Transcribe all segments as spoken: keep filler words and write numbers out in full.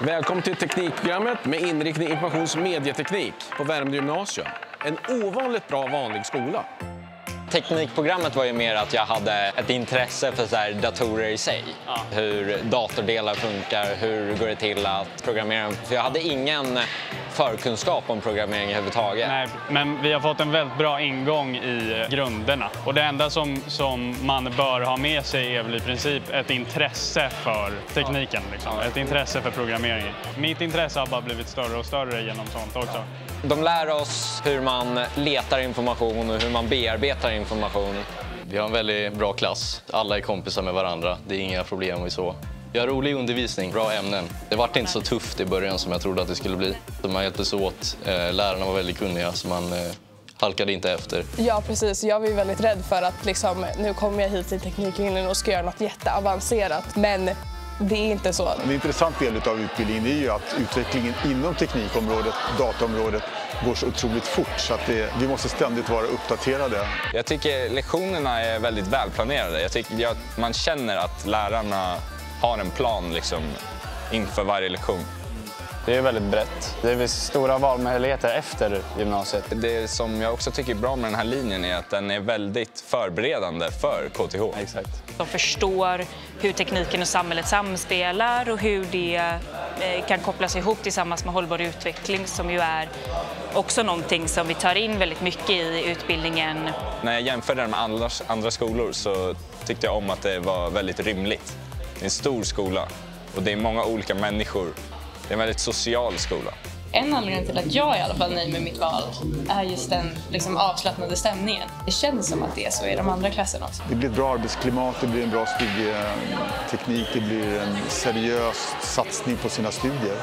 Välkommen till Teknikprogrammet med inriktning informations- och medieteknik på Värmdö gymnasium. En ovanligt bra vanlig skola. Teknikprogrammet var ju mer att jag hade ett intresse för så här datorer i sig. Ja. Hur datordelar funkar, hur går det till att programmera. För jag hade ingen förkunskap om programmering överhuvudtaget. Nej, men vi har fått en väldigt bra ingång i grunderna. Och det enda som, som man bör ha med sig är väl i princip ett intresse för tekniken. Liksom. Ett intresse för programmering. Mitt intresse har bara blivit större och större genom sånt också. De lär oss hur man letar information och hur man bearbetar information. Vi har en väldigt bra klass. Alla är kompisar med varandra. Det är inga problem och så. Vi har rolig undervisning, bra ämnen. Det var inte så tufft i början som jag trodde att det skulle bli. Man hjälptes åt. Lärarna var väldigt kunniga så man halkade inte efter. Ja, precis. Jag var ju väldigt rädd för att liksom, nu kommer jag hit till tekniklinjen och ska göra något jätteavancerat. Men det är inte så. En intressant del av utbildningen är ju att utvecklingen inom teknikområdet, dataområdet, går så otroligt fort så att det, vi måste ständigt vara uppdaterade. Jag tycker lektionerna är väldigt välplanerade. Jag tycker att man känner att lärarna har en plan liksom, inför varje lektion. Det är väldigt brett. Det är stora valmöjligheter efter gymnasiet. Det som jag också tycker är bra med den här linjen är att den är väldigt förberedande för K T H. Exakt. De förstår hur tekniken och samhället samspelar och hur det kan kopplas ihop tillsammans med hållbar utveckling som ju är också någonting som vi tar in väldigt mycket i utbildningen. När jag jämförde den med andra, andra skolor så tyckte jag om att det var väldigt rymligt. Det är en stor skola och det är många olika människor. Det är en väldigt social skola. En anledning till att jag är i alla fall nöjd med mitt val är just den liksom, avslappnade stämningen. Det känns som att det är så i de andra klasserna också. Det blir ett bra arbetsklimat, det blir en bra studieteknik, det blir en seriös satsning på sina studier.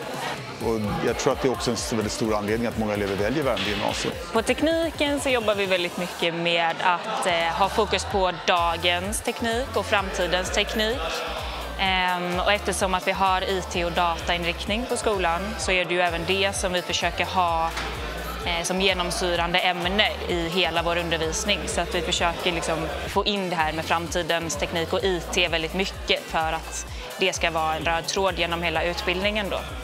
Och jag tror att det är också en väldigt stor anledning att många elever väljer Värmdö gymnasiet. På tekniken så jobbar vi väldigt mycket med att eh, ha fokus på dagens teknik och framtidens teknik. Um, och eftersom att vi har I T och datainriktning på skolan så är det ju även det som vi försöker ha eh, som genomsyrande ämne i hela vår undervisning. Så att vi försöker liksom få in det här med framtidens teknik och I T väldigt mycket för att det ska vara en röd tråd genom hela utbildningen då.